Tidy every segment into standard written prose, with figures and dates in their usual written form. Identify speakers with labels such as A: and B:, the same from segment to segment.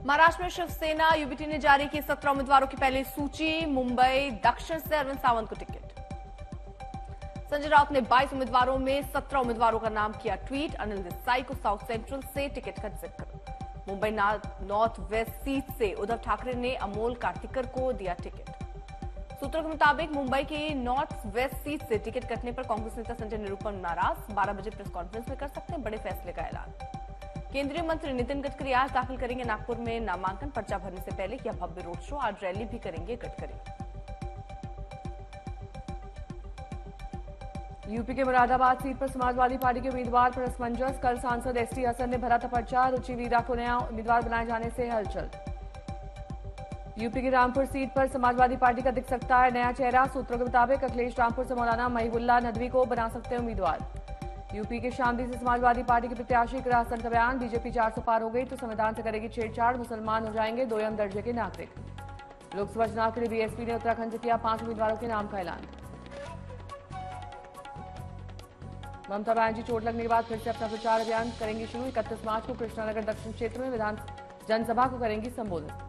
A: महाराष्ट्र में शिवसेना यूबीटी ने जारी की 17 उम्मीदवारों की पहली सूची। मुंबई दक्षिण से अरविंद सावंत को टिकट। संजय राउत ने 22 उम्मीदवारों में 17 उम्मीदवारों का नाम किया ट्वीट। अनिल देसाई को साउथ सेंट्रल से टिकट का जिक्र। मुंबई नॉर्थ वेस्ट सीट से उद्धव ठाकरे ने अमोल कार्तिकर को दिया टिकट। सूत्रों के मुताबिक मुंबई की नॉर्थ वेस्ट सीट से टिकट कटने पर कांग्रेस नेता संजय निरुपम नाराज। 12 बजे प्रेस कॉन्फ्रेंस में कर सकते हैं बड़े फैसले का ऐलान। केंद्रीय मंत्री नितिन गडकरी आज दाखिल करेंगे नागपुर में नामांकन पर्चा भरने से पहले किया भव्य रोड शो। आज रैली भी करेंगे गडकरी।
B: यूपी के मुरादाबाद सीट पर समाजवादी पार्टी के उम्मीदवार पर असमंजस। कल सांसद एसटी हसन ने भरा था पर्चा। रुचि वीरा को नया उम्मीदवार बनाए जाने से हलचल। यूपी की रामपुर सीट पर समाजवादी पार्टी का दिख सकता है नया चेहरा। सूत्रों के मुताबिक अखिलेश रामपुर से मौलाना महिबुल्लाह नदवी को बना सकते हैं उम्मीदवार। यूपी के शामली से समाजवादी पार्टी के प्रत्याशी इकरा हसन का बयान। बीजेपी 400 पार हो गई तो संविधान से करेगी छेड़छाड़। मुसलमान हो जाएंगे दोयम दर्जे के नागरिक। लोकसभा चुनाव के लिए बीएसपी ने उत्तराखंड से किया 5 उम्मीदवारों के नाम का ऐलान। ममता बनर्जी चोट लगने के बाद फिर से अपना प्रचार अभियान करेंगी शुरू। 31 मार्च को कृष्णानगर दक्षिण क्षेत्र में विधान जनसभा को करेंगी संबोधित।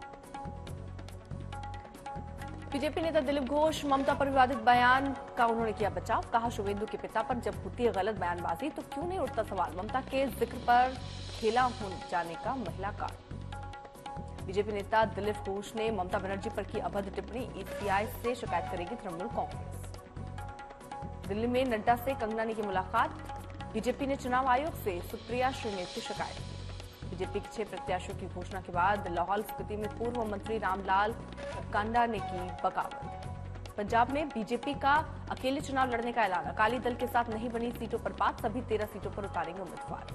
A: बीजेपी नेता दिलीप घोष ममता पर विवादित बयान का उन्होंने किया बचाव। कहा शुभेंदु के पिता पर जब होती है गलत बयानबाजी तो क्यों नहीं उठता सवाल। ममता के जिक्र पर खेला हो जाने का महिला का। बीजेपी नेता दिलीप घोष ने ममता बनर्जी पर की अभद्र टिप्पणी। ईसीआई से शिकायत करेगी तृणमूल कांग्रेस। दिल्ली में नड्डा से कंगना ने की मुलाकात। बीजेपी ने चुनाव आयोग से सुप्रिया श्रीनेत की शिकायत की। बीजेपी के 6 प्रत्याशियों की घोषणा के बाद लाहौल स्पीति में पूर्व मंत्री रामलाल कांडा ने की बगावत। पंजाब में बीजेपी का अकेले चुनाव लड़ने का ऐलान। अकाली दल के साथ नहीं बनी सीटों पर बात। सभी 13 सीटों पर उतारेंगे उम्मीदवार।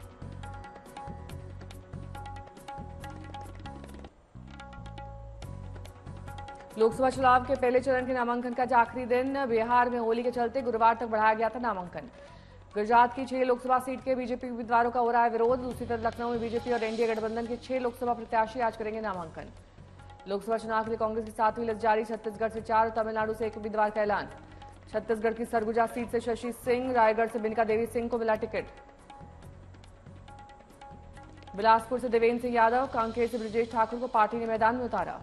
B: लोकसभा चुनाव के पहले चरण के नामांकन का आज आखिरी दिन। बिहार में होली के चलते गुरुवार तक बढ़ाया गया था नामांकन। गुजरात की 6 लोकसभा सीट के बीजेपी उम्मीदवारों का हो रहा है विरोध। दूसरी तरफ लखनऊ में बीजेपी और एनडीए गठबंधन के 6 लोकसभा प्रत्याशी आज करेंगे नामांकन। लोकसभा चुनाव के लिए कांग्रेस की 7वीं लिस्ट जारी। छत्तीसगढ़ से 4 और तमिलनाडु से 1 उम्मीदवार का ऐलान। छत्तीसगढ़ की सरगुजा सीट से शशि सिंह, रायगढ़ से बिनका देवी सिंह को मिला टिकट। बिलासपुर से देवेंद्र सिंह यादव, कांकेर से ब्रजेश ठाकुर को पार्टी ने मैदान में उतारा।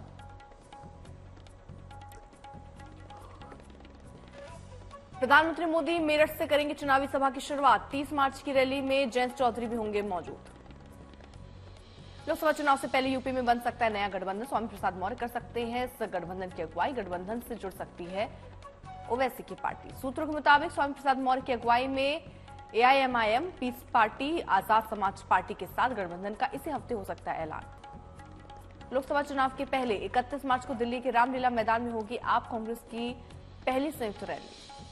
A: प्रधानमंत्री मोदी मेरठ से करेंगे चुनावी सभा की शुरुआत। 30 मार्च की रैली में जयंत चौधरी भी होंगे मौजूद। लोकसभा चुनाव से पहले यूपी में बन सकता है नया गठबंधन। स्वामी प्रसाद मौर्य कर सकते हैं इस गठबंधन की अगुवाई। गठबंधन से जुड़ सकती है ओवैसी की पार्टी। सूत्रों के मुताबिक स्वामी प्रसाद मौर्य की अगुवाई में AIMIM, piece party, Azad Samaj party के साथ गठबंधन का इसी हफ्ते हो सकता है ऐलान। लोकसभा चुनाव के पहले 31 मार्च को दिल्ली के रामलीला मैदान में होगी आप कांग्रेस की पहली संयुक्त रैली।